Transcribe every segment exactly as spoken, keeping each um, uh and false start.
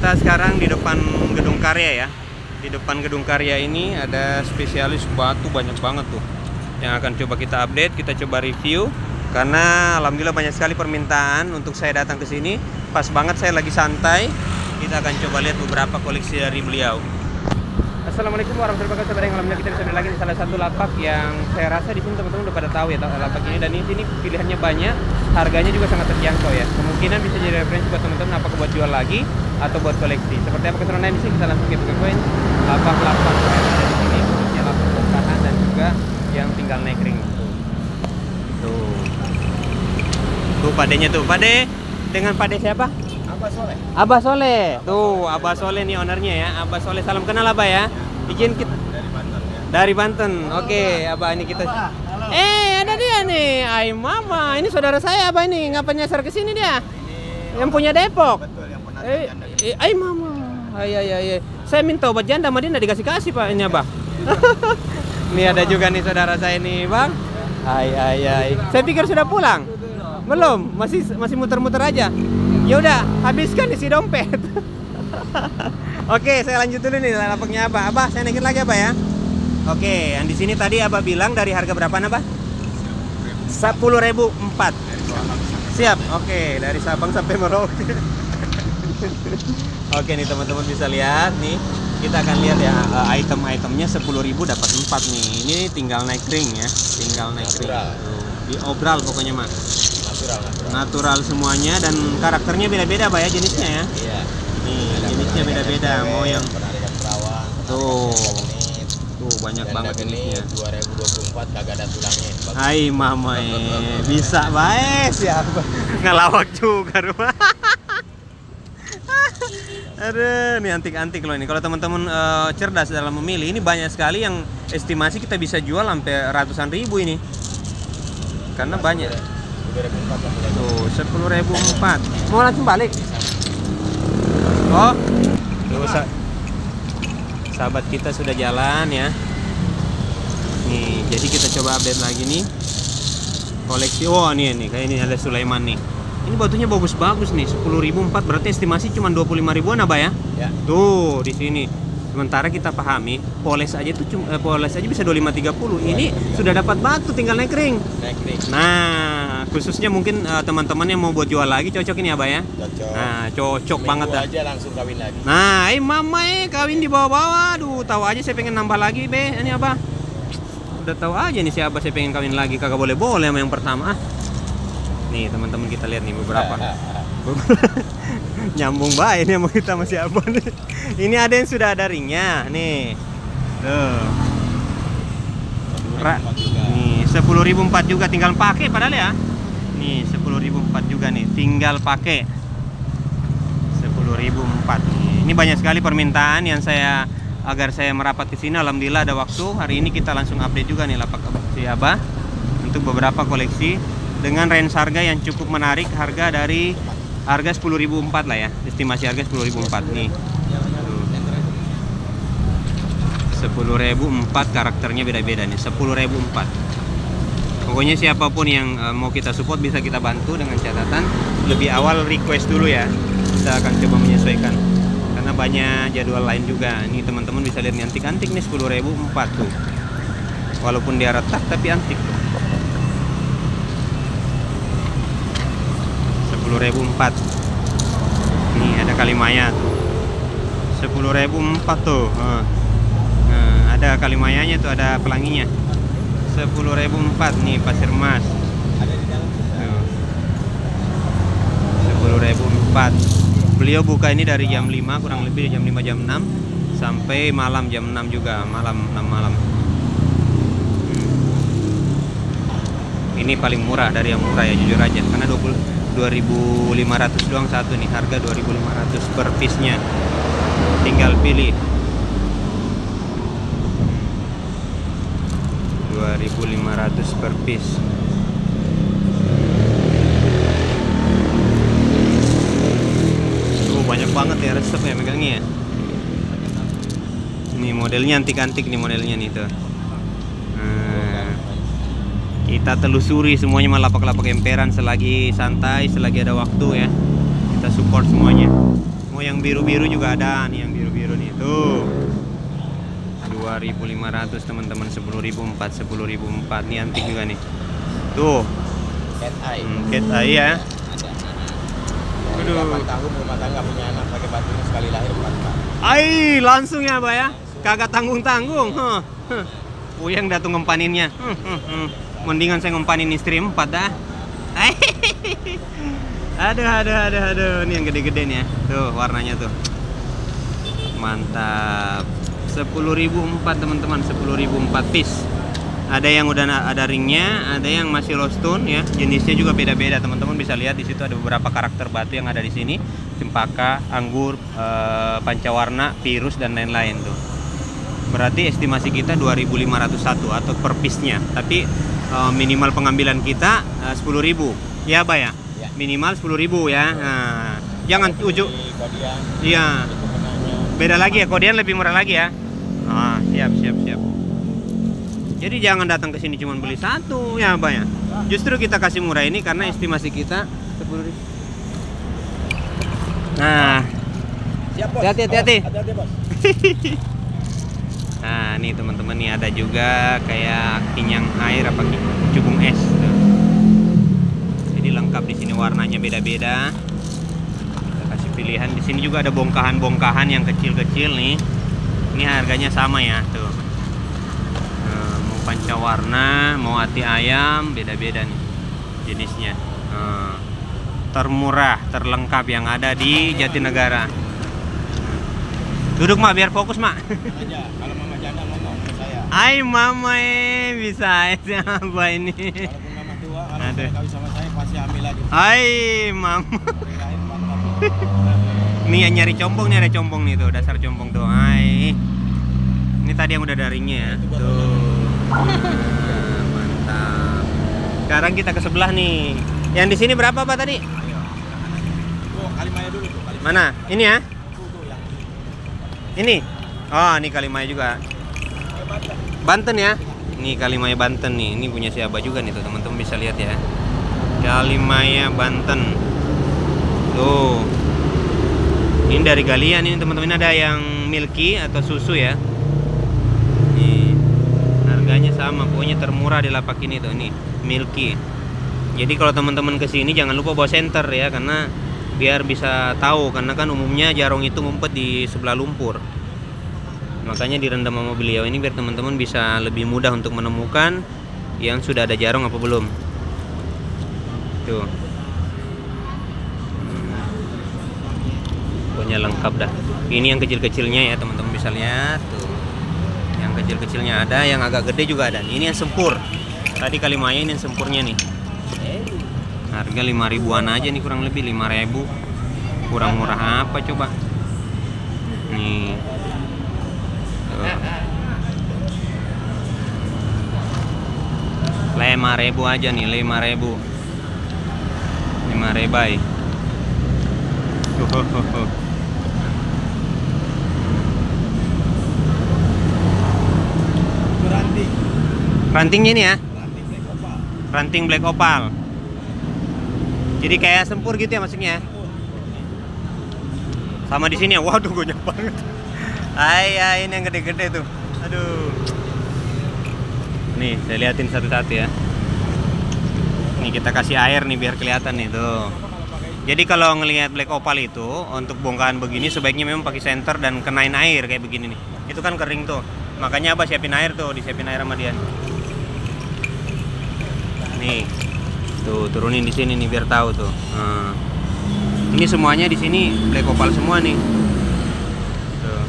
Kita sekarang di depan gedung karya ya. Di depan gedung karya ini ada spesialis batu banyak banget tuh, yang akan coba kita update, kita coba review. Karena alhamdulillah banyak sekali permintaan untuk saya datang ke sini. Pas banget saya lagi santai. Kita akan coba lihat beberapa koleksi dari beliau. Assalamualaikum warahmatullahi wabarakatuh. Alhamdulillah kita bisa berada lagi di salah satu lapak yang saya rasa di sini teman-teman udah pada tahu ya lapak ini, dan di sini pilihannya banyak, harganya juga sangat terjangkau ya. Kemungkinan bisa jadi referensi buat teman-teman apakah buat jual lagi atau buat koleksi. Seperti apa keseruan di sini, kita langsung ke poin lapak-lapak yang ada di sini, khususnya lapak bongkahan dan juga yang tinggal naik ring. Tuh. Tuh. Tuh padenya tuh. Pade dengan pade siapa? Abah Soleh. Abah Soleh. Tuh, Abah Soleh nih ownernya ya. Abah Soleh, salam kenal Abah ya. Izin kita Dari Banten ya. dari Banten. Oke, Abah ini kita. Eh, ada dia nih. Ay mama, ini saudara saya Abah ini. Ngapa nyasar ke sini dia? Ini Yang punya Depok. betul yang pernah Eh, janda. eh, ay mama. Ay ay ay. ay. Saya minta obat janda sama dia enggak dikasih-kasih Pak ini Abah. Nih ada juga nih saudara saya nih, Bang. Ay ay ay. Saya pikir sudah pulang. Belum, masih masih muter-muter aja. Ya udah, habiskan isi dompet. Oke, saya lanjut dulu nih lapaknya Abah. Abah, saya naikin lagi Abah ya. Oke, yang di sini tadi Abah bilang dari harga berapa Abah? sepuluh ribu empat. Siap. Oke, dari Sabang sampai Merauke. Oke nih teman-teman bisa lihat nih. Kita akan lihat ya item-itemnya sepuluh ribu dapat empat nih. Ini tinggal naik ring ya, tinggal naik ring. Tuh, diobral pokoknya mah. Natural, natural. Natural semuanya dan karakternya beda-beda Pak ya jenisnya ya. Iya. Nih, jenisnya beda-beda. Mau yang penarikan perawan. Tuh. Menit. tuh banyak Dan banget jenisnya. dua ribu dua puluh empat kagak ada tulangnya. Bagus. Hai mama eh. Bisa baik siapa? Ngelawak juga rumah. Aduh, nih antik-antik loh ini. Kalau teman-teman uh, cerdas dalam memilih, ini banyak sekali yang estimasi kita bisa jual sampai ratusan ribu ini. Karena banyak. dua ribu empat lah. Tuh, sepuluh ribu empat. Mau langsung balik? Oh, tuh, sa sahabat kita sudah jalan ya. Nih, jadi kita coba update lagi nih. Koleksi, oh nih nih, kayak ini ada Sulaiman nih. Ini batunya bagus-bagus nih, sepuluh ribu empat, berarti estimasi cuma dua puluh lima ribuan Abah ya? Ya. Tuh, di sini. Sementara kita pahami, poles aja tuh cuma eh, poles aja bisa dua puluh lima tiga puluh. Ini sudah dapat batu tinggal naik ring. Naik ring. Nah, khususnya mungkin uh, teman-teman yang mau buat jual lagi cocok ini Abah ya. Cocok. Nah, cocok Seminggu banget dah. aja langsung kawin lagi. Nah, eh mama eh kawin di bawah-bawah. Aduh, tahu aja saya pengen nambah lagi, Be. Ini Abah. Udah tahu aja nih si Abah saya pengen kawin lagi, kagak boleh-boleh sama yang pertama. Ah. Nih, teman-teman kita lihat nih beberapa. Nyambung baik ini sama kita masih Abah nih. Ini ada yang sudah ada ringnya nih. Tuh. Ra nih sepuluh ribu empat juga tinggal pakai padahal ya. Nih sepuluh ribu empat juga nih tinggal pakai. sepuluh ribu empat. Ini banyak sekali permintaan yang saya agar saya merapat ke sini. Alhamdulillah ada waktu. Hari ini kita langsung update juga nih lapak si Abah untuk beberapa koleksi dengan range harga yang cukup menarik, harga dari harga sepuluh ribu empat lah ya. Estimasi harga sepuluh ribu empat nih. sepuluh ribu empat karakternya beda-beda nih, sepuluh ribu empat. Pokoknya siapapun yang uh, mau kita support bisa kita bantu dengan catatan lebih awal request dulu ya. Kita akan coba menyesuaikan karena banyak jadwal lain juga. Ini teman-teman bisa lihat nih antik-antik nih sepuluh ribu empat tuh. Walaupun dia retak tapi antik tuh. sepuluh ribu empat. Nih ada Kalimaya tuh. sepuluh ribu empat tuh. Uh. Nah, ada Kalimayanya tuh, ada pelanginya. sepuluh ribu empat nih pasir emas. Ada di dalam. sepuluh ribu empat. Beliau buka ini dari jam lima kurang lebih jam lima jam enam sampai malam jam enam juga, malam enam malam. Hmm. Ini paling murah dari yang murah ya jujur aja karena dua ribu lima ratus doang satu nih, harga dua ribu lima ratus per piece-nya. Tinggal pilih. dua ribu lima ratus per piece. Tuh banyak banget ya resep ya megangnya ya. Ini modelnya antik-antik nih modelnya nih tuh. Nah, kita telusuri semuanya mah lapak-lapak emperan selagi santai, selagi ada waktu ya. Kita support semuanya. Mau yang biru-biru juga ada nih, yang biru-biru nih. Tuh. dua ribu lima ratus teman-teman, sepuluh ribu empat, sepuluh ribu empat. Nih antik juga nih. Tuh. Cat eye. Hmm, cat eye ya. Aduh. delapan tahun rumah tangga punya anak pakai batunya sekali lahir empat kali. Ai, langsung ya, Pak ya. Kagak tanggung-tanggung. Huh. Huh. Puyeng dah tuh ngempaninnya. Hmm, hmm, hmm. Mendingan saya ngempanin istri empat dah. Aduh, aduh, aduh, aduh. Ini yang gede-gede nih ya. Tuh warnanya tuh. Mantap. sepuluh ribu empat teman-teman, sepuluh ribu empat piece. Ada yang udah ada ringnya, ada yang masih low stone ya. Jenisnya juga beda-beda teman-teman, bisa lihat di situ ada beberapa karakter batu yang ada di sini. Cempaka, anggur, eh, pancawarna, virus dan lain-lain tuh. Berarti estimasi kita dua ribu lima ratus satu atau per piece-nya. Tapi eh, minimal pengambilan kita eh, sepuluh ribu. Ya, Pak ya? Ya. Minimal sepuluh ribu ya. Nah, jangan ujuk. Iya. Beda lagi ya, kodian lebih murah lagi ya. Ah, siap, siap, siap. Jadi jangan datang ke sini cuma beli satu ya, Pak ya. Justru kita kasih murah ini karena estimasi kita sepuluh ribu. Nah, siap, Bos. Hati-hati, hati-hati. Hati-hati, Bos. Nah, nih teman-teman nih ada juga kayak kinyang air apa cubung es tuh. Jadi lengkap di sini, warnanya beda-beda. Kita kasih pilihan. Di sini juga ada bongkahan-bongkahan yang kecil-kecil nih. Ini harganya sama ya, tuh. Nah, mau pancawarna, mau hati ayam, beda-beda nih jenisnya. Nah, termurah, terlengkap yang ada di Jatinegara. Duduk, Mak, biar fokus, Mak. Aja, kalau Mama Janda ngomong ke saya. Hai Mama, eh, bisa aja apa ini? Walaupun Mama tua, kalau Aduh. saya kawin sama saya pasti hamil lagi. Hai Mama. Dari lahir empat kali. Nih yang nyari compong nih, ada compong nih tuh, dasar compong tuh. Hai. Ini tadi yang udah daringnya ya. Tuh. Nah, mantap. Sekarang kita ke sebelah nih. Yang di sini berapa, Pak, tadi? Tuh, Kalimaya dulu tuh, Kalimaya. Mana? Ini ya? Tuh, tuh, yang Ini. Oh, ini Kalimaya juga. Banten ya? Ini Kalimaya Banten nih. Ini punya si Abah juga nih tuh, teman-teman bisa lihat ya. Kalimaya Banten. Tuh. Ini dari galian ini teman-teman, ada yang milky atau susu ya. Nih. Harganya sama, pokoknya termurah di lapak ini tuh, nih, milky. Jadi kalau teman-teman kesini jangan lupa bawa senter ya, karena biar bisa tahu, karena kan umumnya jarong itu ngumpet di sebelah lumpur. Makanya direndam sama beliau ini biar teman-teman bisa lebih mudah untuk menemukan yang sudah ada jarong apa belum. Tuh. Pokoknya lengkap dah. Ini yang kecil-kecilnya ya, teman-teman bisa lihat tuh. Yang kecil-kecilnya ada, yang agak gede juga ada. Ini yang sempur. Tadi Kalimaya ini yang sempurnya nih. Harga lima ribuan aja nih, kurang lebih lima ribu. Kurang murah apa coba? Nih. Tuh. lima ribu aja nih, lima ribu. lima rebai. Tuh. ranting. Rantingnya ini ya? Ranting black opal. Ranting black opal. Jadi kayak sempur gitu ya maksudnya. Sama di sini ya. Waduh, banyak banget. Ay, ay, ini yang gede-gede tuh. Aduh. Nih, saya liatin satu-satu ya. Nih kita kasih air nih biar kelihatan nih tuh. Jadi kalau ngelihat black opal itu untuk bongkahan begini sebaiknya memang pakai senter dan kenain air kayak begini nih. Itu kan kering tuh. Makanya Abah siapin air tuh, disiapin air sama dia. Nih. Tuh, turunin di sini nih biar tahu tuh. Nah. Ini semuanya di sini black opal semua nih. Tuh.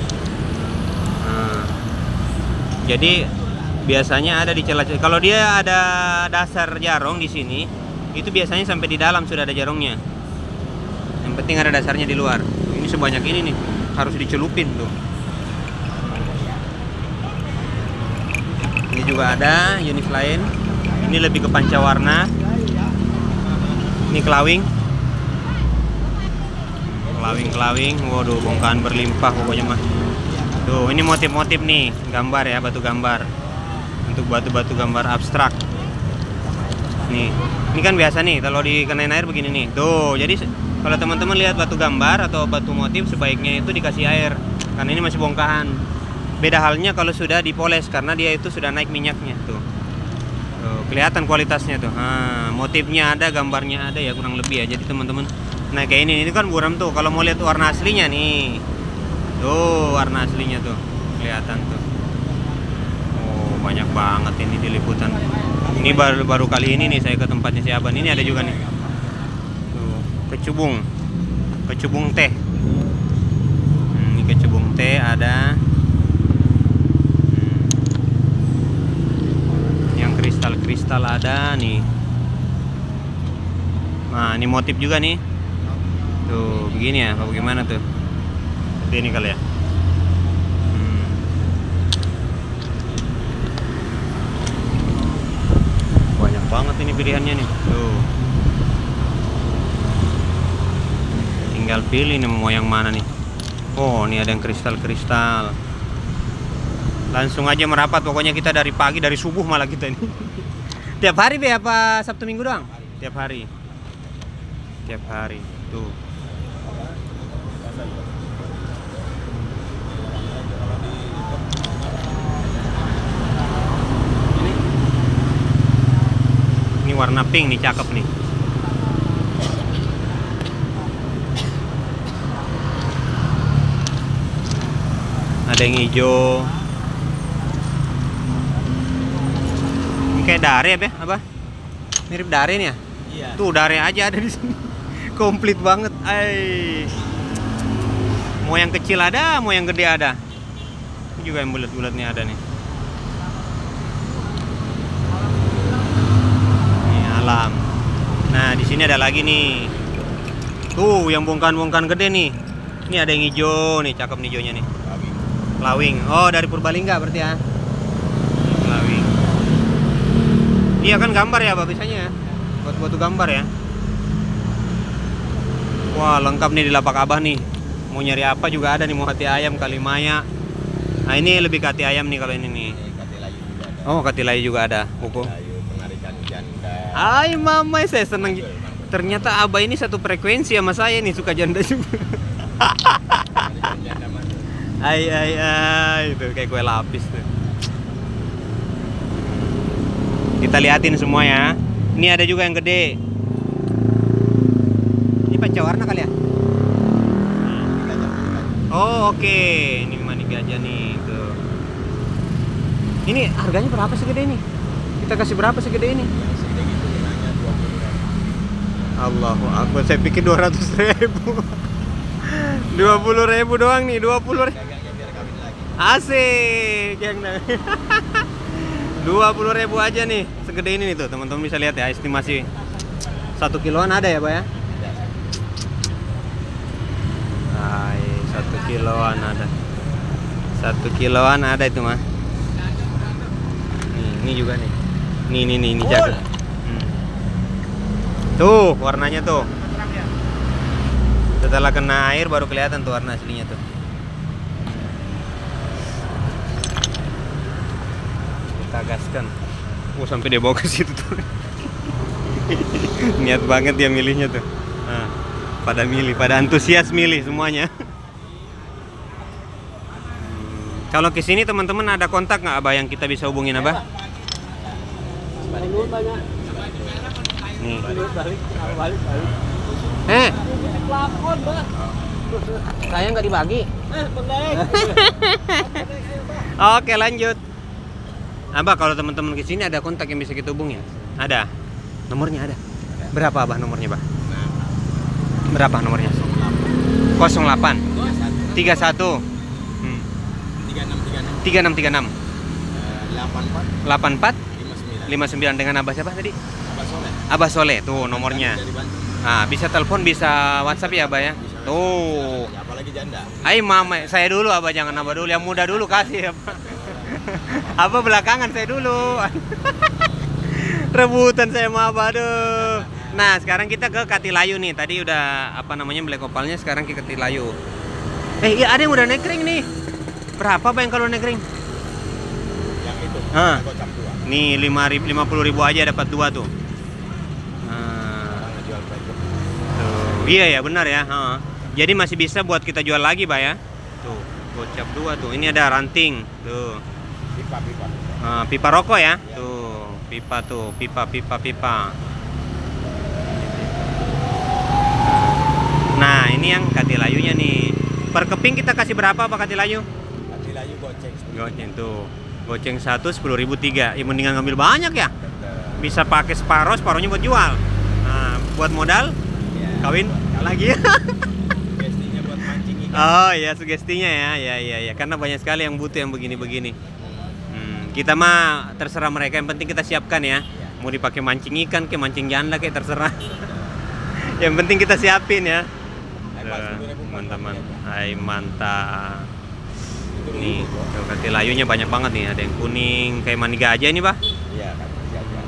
Nah. Jadi biasanya ada di celah-celah. Kalau dia ada dasar jarong di sini, itu biasanya sampai di dalam sudah ada jarongnya. Yang penting ada dasarnya di luar. Ini sebanyak ini nih, harus dicelupin tuh. Ini juga ada jenis lain. Ini lebih ke pancawarna. Ini kelawing. Kelawing-kelawing. Waduh, bongkahan berlimpah pokoknya mah. Tuh, ini motif-motif nih, gambar ya, batu gambar. Untuk batu-batu gambar abstrak. Nih, ini kan biasa nih kalau dikenain air begini nih. Tuh, jadi Kalau teman-teman lihat batu gambar atau batu motif, sebaiknya itu dikasih air karena ini masih bongkahan. Beda halnya kalau sudah dipoles karena dia itu sudah naik minyaknya tuh. Tuh, kelihatan kualitasnya tuh. Nah, motifnya ada, gambarnya ada ya kurang lebih ya. Jadi teman-teman, nah kayak ini, ini kan buram tuh. Kalau mau lihat warna aslinya nih, tuh warna aslinya tuh kelihatan tuh. Oh banyak banget ini di liputan. Ini baru baru kali ini nih saya ke tempatnya si Aban. Ini ada juga nih. Tuh, kecubung, kecubung teh. Hmm, ini kecubung teh ada. Hmm. Yang kristal-kristal ada nih. Nah, ini motif juga nih. Tuh, begini ya, apa bagaimana tuh? Seperti ini kali ya. Hmm. Banyak banget ini pilihannya nih. Tuh. Tinggal pilih nih mau yang mana nih. Oh, ini ada yang kristal-kristal. Langsung aja merapat. Pokoknya kita dari pagi, dari subuh malah kita ini. Tiap hari be apa Sabtu Minggu doang? Tiap hari. Tiap hari. Tuh. Ini warna pink nih, cakep nih. Ada yang hijau. Ini kayak dare ya, Be? Apa? Mirip dare nih ya? Iya. Tuh dare aja ada di sini. Komplit banget. Ay. Mau yang kecil ada, mau yang gede ada. Ini juga yang bulat-bulat nih ada nih. Ini alam. Nah, di sini ada lagi nih. Tuh, yang bongkahan-bongkahan gede nih. Ini ada yang hijau nih, cakep nih hijaunya nih. Lawing. Oh, dari Purbalingga berarti ya. Lawing. Iya kan gambar ya, Pak, biasanya ya. Buat batu gambar ya. Wah, lengkap nih di lapak Abah nih. Mau nyari apa juga ada nih, mau hati ayam, kalimaya. Nah, ini lebih ke hati ayam nih kalau ini nih. Katilayu juga ada. Oh, katilayu juga ada. Buku. Katilayu, pengarikan janda. Hai, mama, saya seneng. Ternyata Abah ini satu frekuensi sama saya nih, suka janda juga. Pengarikan janda mana? Ai ai ai, itu kayak kue lapis tuh. Kita liatin semua ya. Ini ada juga yang gede. Ini pancawarna kali ya? Oh oke, okay. Ini manik gajah nih tuh. Ini harganya berapa segede ini? Kita kasih berapa segede ini? Yang segede gitu nilainya dua puluh ribu. Allahu Akbar, saya pikir dua ratus ribu. dua puluh ribu doang nih, dua puluh ribu. Dagangnya biar kawin lagi. Asik, yang dua puluh ribu aja nih, segede ini nih tuh, teman-teman bisa lihat ya, estimasi satu kiloan ada ya, Pak ya? Hai, satu kiloan ada, satu kiloan ada itu mah. Nih, ini juga nih, nih, nih, nih, ini jago. Hmm. Tuh, warnanya tuh. Setelah kena air baru kelihatan tuh warna aslinya tuh. Kita gaskan. Oh, sampai dia bawa ke situ tuh. Niat banget dia milihnya tuh. Nah, pada milih, pada antusias milih semuanya. Kalau ke sini teman-teman ada kontak nggak, Abah, yang kita bisa hubungin, Abah? Nih. Eh, saya nggak dibagi. Oke, lanjut. Abah, kalau teman-teman ke sini ada kontak yang bisa kita hubungi? Ada. Nomornya ada. Berapa, Abah, nomornya, Bah? Berapa nomornya? nol delapan tiga satu hmm. tiga enam tiga enam delapan empat lima sembilan. Dengan Abah siapa tadi? Abah Soleh. Abah Soleh, tuh nomornya. Nah, bisa telepon, bisa WhatsApp ya, Abah ya. Tuh. Apalagi janda. Hai mama, saya dulu, Abah, jangan Abah dulu, yang muda dulu kasih, Abah. Abah belakangan, saya dulu. Rebutan saya sama Abah, aduh. Nah, sekarang kita ke Katilayu nih. Tadi udah apa namanya black opalnya, sekarang ke Katilayu. Eh, iya ada yang udah nekring nih. Berapa, Bang, kalau nekring? Yang itu. Ah. Gocap dua. Nih lima ribu, lima puluh ribu aja dapat dua tuh. Nah, Orang ngejual private. tuh, Iya ya, benar ya. Ha. Jadi masih bisa buat kita jual lagi, Pak ya. Tuh, gocap dua tuh. Ini ada ranting. Tuh. Pipa, pipa. Uh, pipa rokok ya. Tuh, pipa tuh, pipa pipa pipa. Nah, ini yang katilayunya nih. Per keping kita kasih berapa Pak katilayu? Katilayu goceng. Goceng tuh. Goceng satu sepuluh ribu tiga. Ya mendingan ngambil banyak ya. Bisa pakai separuh, separuhnya buat jual. Nah, buat modal Ya, kawin buat lagi. Sugestinya buat mancing ikan. Oh ya, sugestinya ya. Ya ya ya, karena banyak sekali yang butuh yang begini-begini. Hmm, kita mah terserah mereka, yang penting kita siapkan ya. Mau dipakai mancing ikan ke mancing janda kayak terserah. Yang penting kita siapin ya. Mantap, hai mantap. Nih, tuh katilayunya banyak banget nih. Ada yang kuning kayak mani gajah ini, Pak. Iya, mani gajah.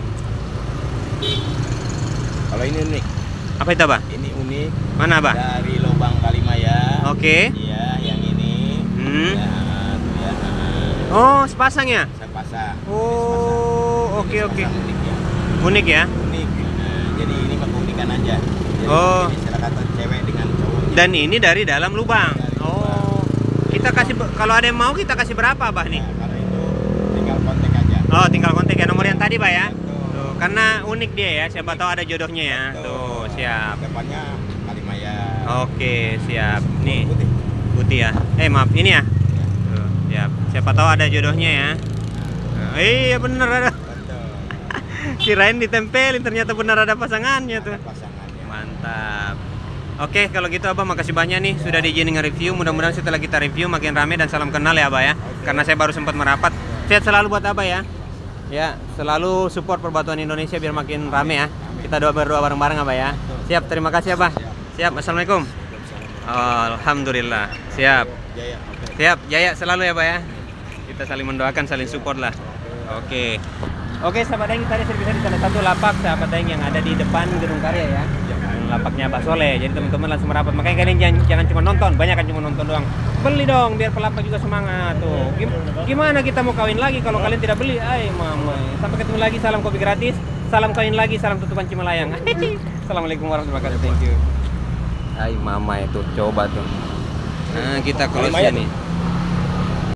Kalau ini unik. Apa itu, Pak? Ini unik. Mana, Pak? Dari lubang Kalimaya. Oke. Iya, yang ini. Hmm. Ya, tuh ya. Oh, sepasang ya? Sepasang. Oh, oke oke. Unik ya. Unik ya? Unik. Nah, jadi ini mah keunikan aja. Jadi Oh. Ini salah kata cewek dengan cowok. Dan ini dari dalam lubang. Dari Oh. Kita kasih kalau ada yang mau kita kasih berapa, Bah nih? Nah, kalau itu tinggal kontak aja. Oh, tinggal kontak ya nomor yang tadi, Pak ya. Betul. Tuh, karena unik dia ya, siapa tahu ada jodohnya ya. Betul. Tuh, siap. Depannya Kalimaya. Oke, siap. Nih, Putih. putih ya. Eh, maaf, ini ya. Ya. Tuh, siap. Siapa tahu ada jodohnya ya. Nah, iya bener ada. Betul. Kirain ditempelin, ternyata benar ada pasangannya tuh. Ada pasangannya. Mantap. Oke, kalau gitu Abah makasih banyak nih sudah diizinin nge-review. Mudah-mudahan setelah kita review makin rame dan salam kenal ya Abah ya. Karena saya baru sempat merapat. Sehat selalu buat Abah ya. Ya, selalu support perbatuan Indonesia biar makin rame ya. Kita doa berdoa bareng-bareng Abah ya. Siap, terima kasih Abah. Siap, assalamualaikum. Alhamdulillah. Siap. Jaya. Oke. Siap, jaya selalu ya Pak ya. Kita saling mendoakan, saling support lah. Oke. Oke, sahabat Daeng, tadi saya bisa di salah satu lapak sahabat Daeng yang ada di depan Gedung Karya ya. Lapaknya Pak Soleh. Jadi teman-teman langsung merapat. Makanya kalian jangan, jangan cuma nonton, banyak kan cuma nonton doang. Beli dong biar pelapak juga semangat tuh. Gim- Gimana kita mau kawin lagi kalau kalian tidak beli? Ay, mama. Sampai ketemu lagi, salam kopi gratis. Salam kawin lagi, salam tutupan Cimalayang. Assalamualaikum warahmatullahi wabarakatuh. Thank you. Ay, mama itu coba tuh. Nah, kita close ya nih.